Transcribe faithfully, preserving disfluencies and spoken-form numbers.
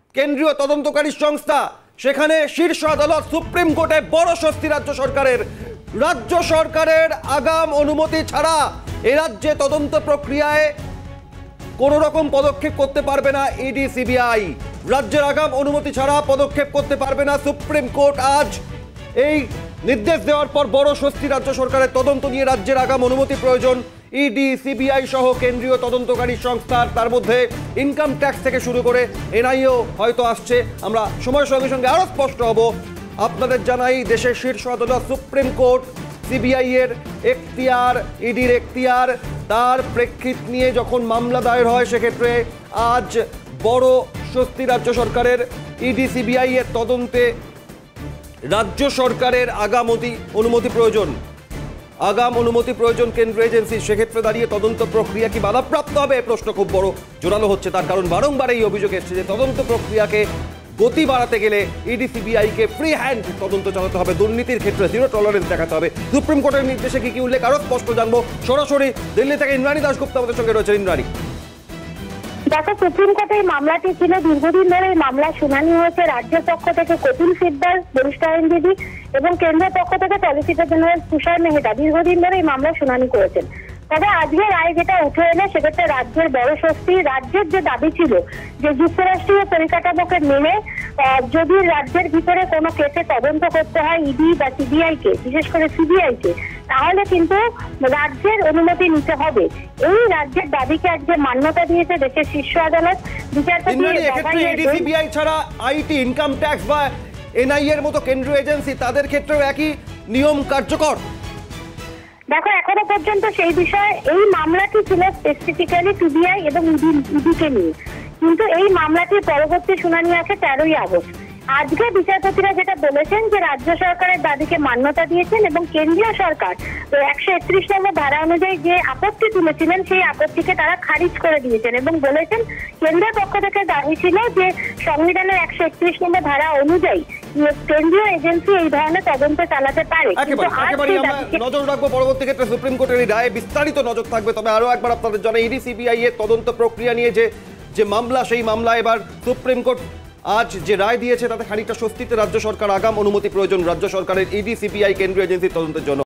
কেন্দ্রীয় তদন্তকারী সংস্থা, সেখানে শীর্ষ আদালত সুপ্রিম কোর্টে বড় স্বস্তি রাজ্য সরকারের। রাজ্য সরকারের আগাম অনুমতি ছাড়া এ রাজ্যে তদন্ত প্রক্রিয়ায় কোন রকম পদক্ষেপ করতে পারবে না ইডি সিবিআই। রাজ্যের আগাম অনুমতি ছাড়া পদক্ষেপ করতে পারবে না সুপ্রিম কোর্ট। আজ এই নির্দেশ দেওয়ার পর বড় স্বস্তি রাজ্য সরকারের। তদন্ত নিয়ে রাজ্যের আগাম অনুমতি প্রয়োজন ইডি সিবিআই সহ কেন্দ্রীয় তদন্তকারী সংস্থার। তার মধ্যে ইনকাম ট্যাক্স থেকে শুরু করে এনআইও হয়তো আসছে। আমরা সময়ের সঙ্গে সঙ্গে আরো স্পষ্ট হব। আপনাদের জানাই, দেশের শীর্ষ আদালত সুপ্রিম কোর্ট সিবিআই এর এখতিয়ার, ইডির এখতিয়ার, তার প্রেক্ষিত নিয়ে যখন মামলা দায়ের হয় সেক্ষেত্রে আজ বড় স্বস্তি রাজ্য সরকারের। ইডি সিবিআই এর তদন্তে রাজ্য সরকারের আগাম অনুমতি প্রয়োজন। আগাম অনুমতি প্রয়োজন কেন্দ্রীয় এজেন্সি। সেক্ষেত্রে দাঁড়িয়ে তদন্ত প্রক্রিয়া কি বাধাপ্রাপ্ত হবে? প্রশ্ন খুব বড় জোরালো হচ্ছে। তার কারণ বারংবার এই অভিযোগ এসছে যে তদন্ত প্রক্রিয়াকে গতি বাড়াতে গেলে ইডি সিবিআইকে ফ্রি হ্যান্ড তদন্ত চালাতে হবে। দুর্নীতির ক্ষেত্রে জিরো টলারেন্স দেখাতে হবে। সুপ্রিম কোর্টের নির্দেশে কি কি উল্লেখ আরো স্পষ্ট জানবো। সরাসরি দিল্লি থেকে ইন্দ্রাণী দাশগুপ্ত আমাদের সঙ্গে রয়েছে। ইন্দ্রাণী, দেখো, সুপ্রিম কোর্টে এই মামলাটি ছিল দীর্ঘদিন ধরে। এই মামলার শুনানি হয়েছে রাজ্যের পক্ষ থেকে কপিল সিব্বল, বরিষ্ঠ আইনজীবী, এবং কেন্দ্রের পক্ষ থেকে সলিসিটর জেনারেল তুষার মেহতা দীর্ঘদিন ধরে এই মামলার শুনানি করেছেন। তবে আজকে রায় যেটা উঠে এলে সেক্ষেত্রে রাজ্যের বড় স্বস্তি। রাজ্যের যে দাবি ছিল যে যুক্তরাষ্ট্রীয় পরিকাঠামোকে মেনে যদি রাজ্যের ভিতরে কোনো কেসে তদন্ত করতে হয় ইডি বা সিবিআই কে, বিশেষ করে সিবিআই কে, তাহলে কিন্তু রাজ্যের অনুমতি নিতে হবে। এই রাজ্যের দাবিকে আজকে মান্যতা দিয়েছে দেশের শীর্ষ আদালত। বিচারপতি ইডি সিবিআই ছাড়া আইটি, ইনকাম ট্যাক্স বা এনআই এর মতো কেন্দ্রীয় এজেন্সি, তাদের ক্ষেত্রেও একই নিয়ম কার্যকর। দেখো, এখনো পর্যন্ত সেই বিষয়ে এই মামলাটি ছিল স্পেসিফিক্যালি সিবিআই এবং ইডিকে নিয়ে, কিন্তু এই মামলাটির পরবর্তী শুনানি আছে তেরোই আগস্ট। আজকে বিচারপতিরা যেটা বলেছেন যে রাজ্য সরকারের দাবিকে মান্যতা দিয়েছেন এবং কেন্দ্রীয় সরকার একশো একত্রিশ নম্বর ধারা অনুযায়ী যে আপত্তি তুলেছিলেন সেই আপত্তিকে তারা খারিজ করে দিয়েছেন এবং বলেছেন কেন্দ্রের পক্ষ থেকে দাবি ছিল যে সংবিধানের একশো একত্রিশ নম্বর ধারা অনুযায়ী কেন্দ্রীয় এজেন্সি এই ধরনের তদন্ত চালাতে পারে। নজর রাখবো পরবর্তী ক্ষেত্রে সুপ্রিম কোর্টের এই রায়ে বিস্তারিত নজর থাকবে। তবে আরো একবার আপনাদের জানাই, ইডি সিবিআই এর তদন্ত প্রক্রিয়া নিয়ে যে যে মামলা, সেই মামলা এবার সুপ্রিম কোর্ট আজ যে রায় দিয়েছে তাতে খানিকটা স্বস্তিতে রাজ্য সরকার। আগাম অনুমতি প্রয়োজন রাজ্য সরকারের ইডি সিবিআই কেন্দ্রীয় এজেন্সির তদন্তের জন্য।